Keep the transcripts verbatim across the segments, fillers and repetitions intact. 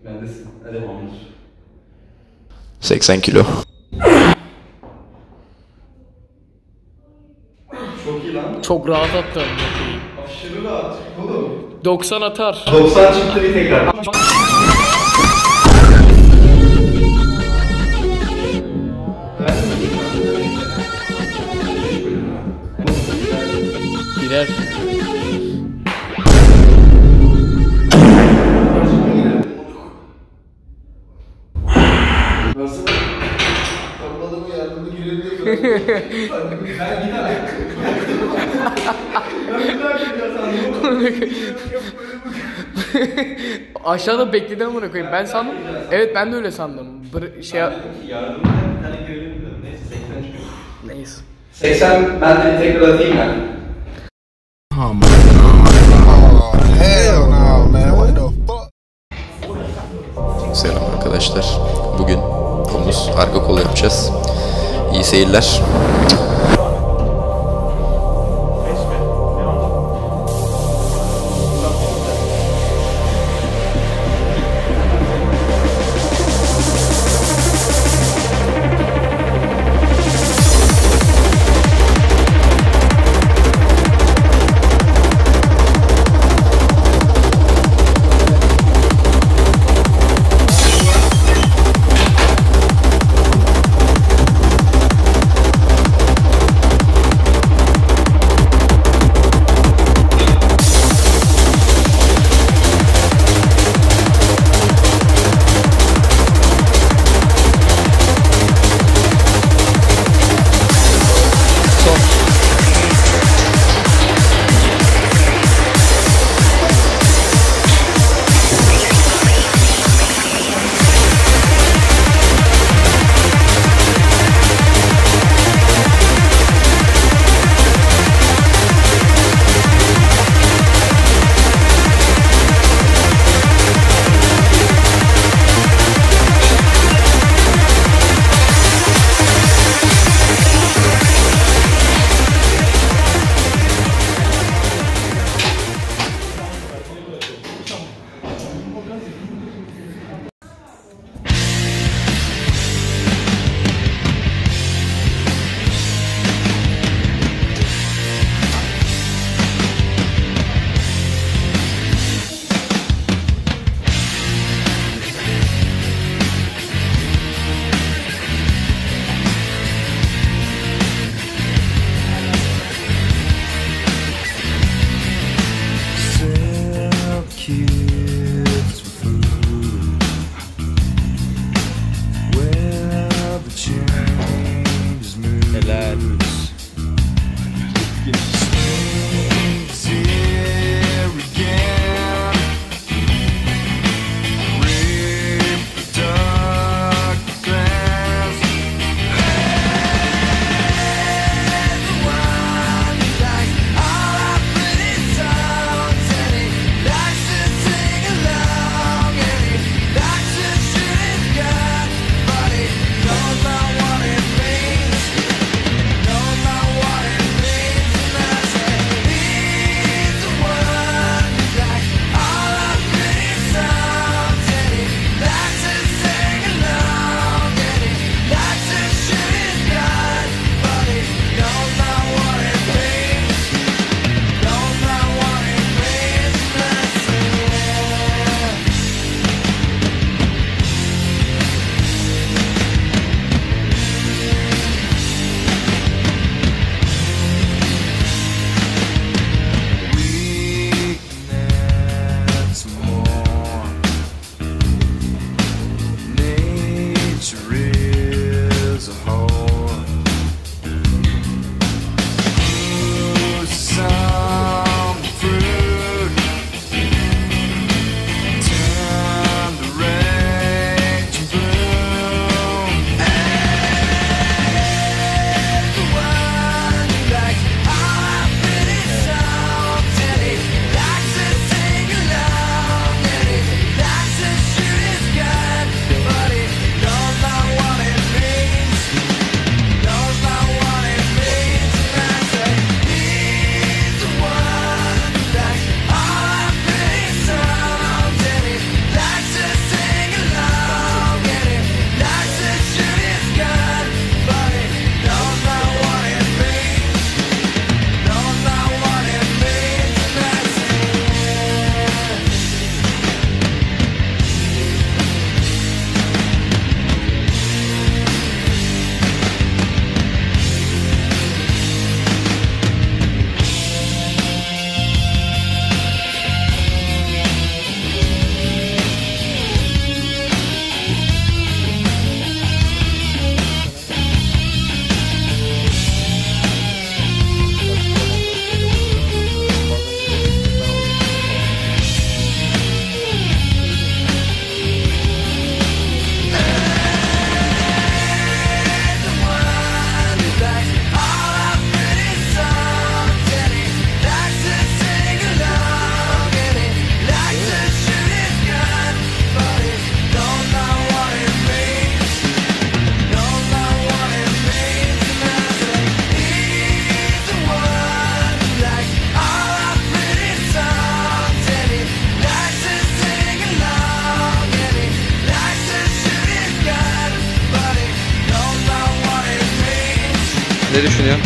Bendesin. Hadi tamamdır. seksen kilo. Çok iyi lan. Çok rahat attı. Aşırı rahat. Oğlum. doksan atar. doksan çıktı bir tekrar. Girer. Nasıl? Kapıladığımı yardımda girelim diye ben bir daha. Ben bir daha gidiyor sandım. Aşağıda bekledi amına koyayım. Ben sandım. Evet ben de öyle sandım. Bir şey Yardımda bir tane girelim dedim. Neyse seksen çıkıyor. Neyse. seksen ben de tekrar atayım ben. Hell no, man. What the fuck? Selam arkadaşlar. Bugün omuz arka kol yapacağız. İyi seyirler. All I pretty sounds and he likes to Ne düşünüyorsun?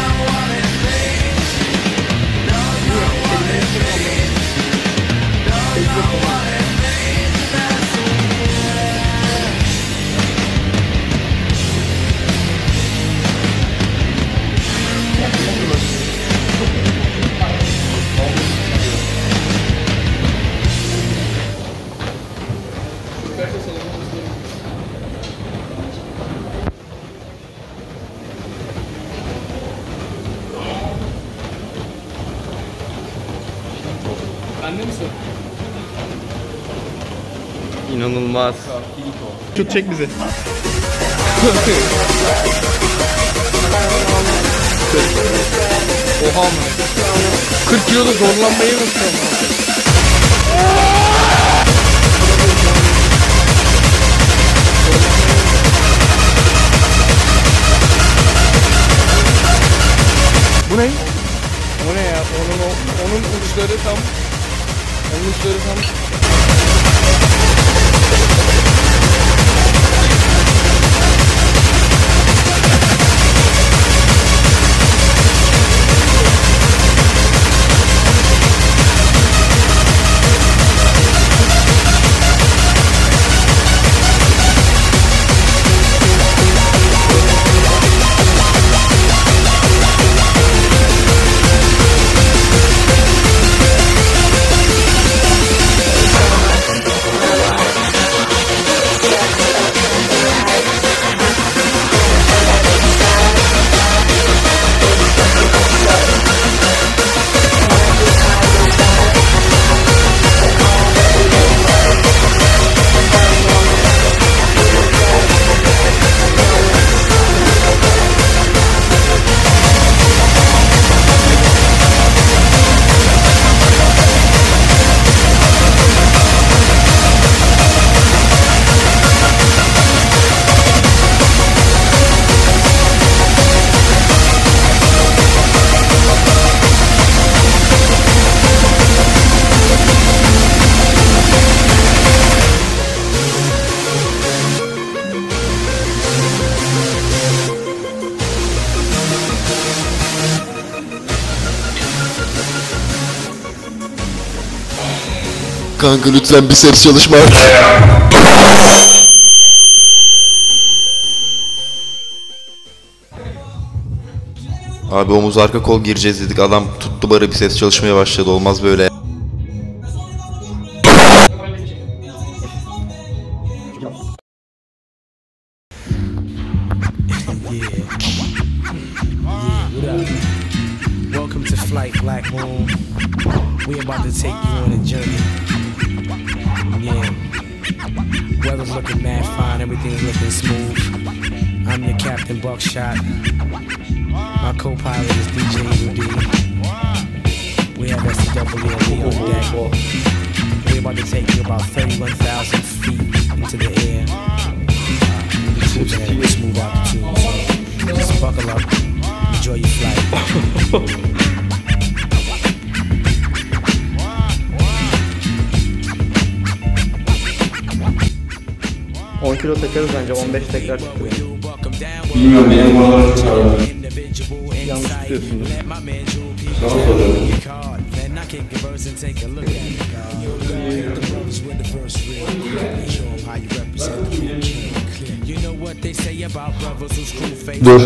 Bende misin? İnanılmaz. Şut çek bize. Oha mı? kırk kiloda zorlanmayı nasıl? Bu ne? O ne ya? Onun, o, onun uçları tam... Onun uçları tam... Kanka lütfen bir ses çalışma. Abi omuz arka kol gireceğiz dedik. Adam tuttu bara bir ses çalışmaya başladı. Olmaz böyle. Welcome to Flight Black Moon. We about to take you on a journey. Yeah. Weather's looking mad fine, everything's looking smooth. I'm your Captain Buckshot. My co-pilot is D J U D. We have S C W L on deck. We're about to take you about thirty-one thousand feet into the air. We'll be smooth out the tube. So just buckle up. Enjoy your flight. on kilo takarız bence, on beş tekrar çıkıyor. Bilmiyorum, benim buraları çıkardım. Yanlış tutuyorsundur. Sana soruyorum. Dur.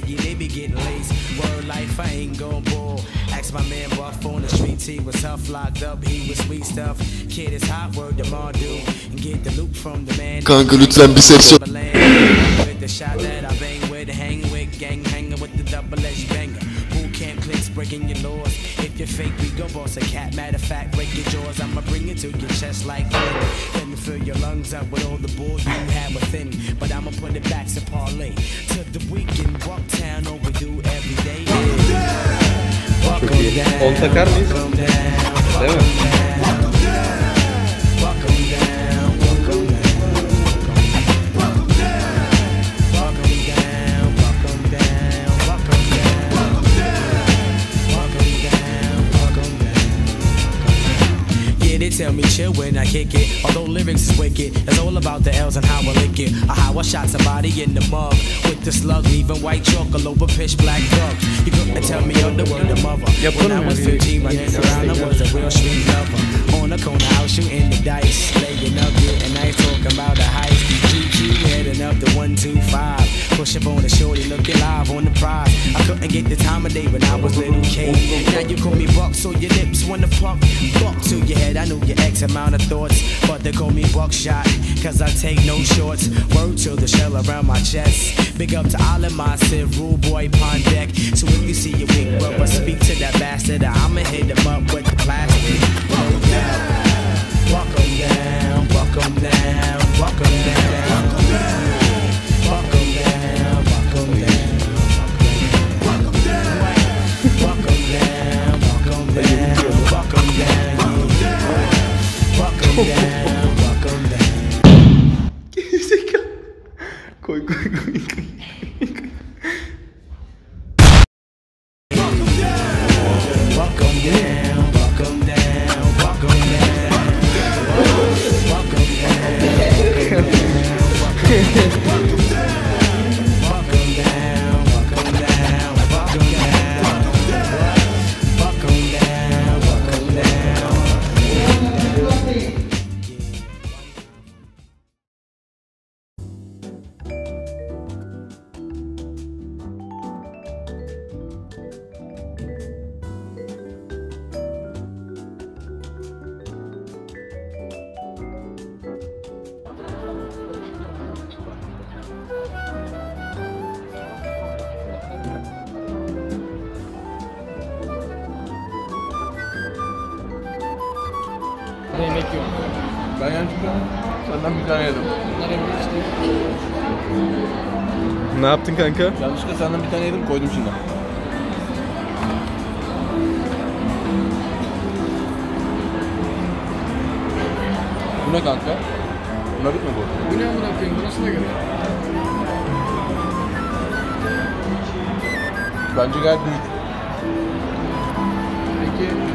Kanka lütfen bir ses çalış. Breaking your laws. If you're fake, we go boss a cat. Matter of fact, break your jaws. I'ma bring it to your chest like wind. Let me fill your lungs up with all the bull you had within. But I'ma put it back to parlay. To the weekend, walk town overdue every day. Walk down. on takar mıyız? Değil mi? they tell me chill when I kick it. Although lyrics is wicked, it's all about the L's and how I lick it. Or how I shot somebody in the mug with the slug, leaving white chalk all over pitch black drug. You couldn't tell me on the word of mother. When I was fifteen, running around, I was a real street lover. On the corner house, shooting the dice, laying up, getting nice, talking about the heist. G Q heading up the one two five, push up on the shorty, looking live on the prize. I couldn't get the time of day when I was little kid. Now you call me Buck, so your lips wanna pump. Buck to your head, I know your X amount of thoughts, but they call me Buckshot, cause I take no shorts. Word to the shell around my chest. Big up to all of my Civ, Rule Boy, Pond Deck. So if you see a weak brother, speak to that bastard, I'ma hit him up with the plastic. No doubt. Walk 'em down, walk 'em down, walk 'em down. Walk 'em down, walk 'em down. Walk 'em down, walk 'em down, walk 'em down, walk 'em down, walk 'em down. Gerizekalı. Koy koy koy koy. Walk 'em down, walk 'em down, walk 'em down, walk 'em down. Walk 'em down, walk 'em down, walk 'em down. Walk 'em down, walk 'em down, walk 'em down. Walk 'em down, walk 'em down. Yemek yok. Ben yanlışlıkla senden bir tane yedim. Bunlar yemek işte. Ne yaptın kanka? Yanlışlıkla senden bir tane yedim, koydum şimdi. Bu ne kanka? Buna bitmedi o. Bu ne amına koyayım? Burası da göre. Bence gayet büyük. Peki